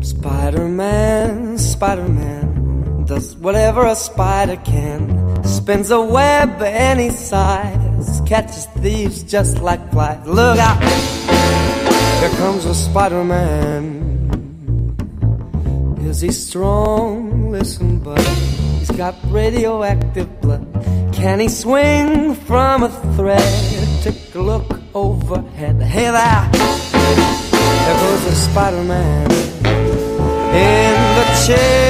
Spider-Man, Spider-Man does whatever a spider can. Spins a web any size, catches thieves just like flies. Look out, here comes a Spider-Man. Is he strong? Listen, bud, he's got radioactive blood. Can he swing from a thread? Take a look overhead. Hey there, there goes the Spider-Man in the chair.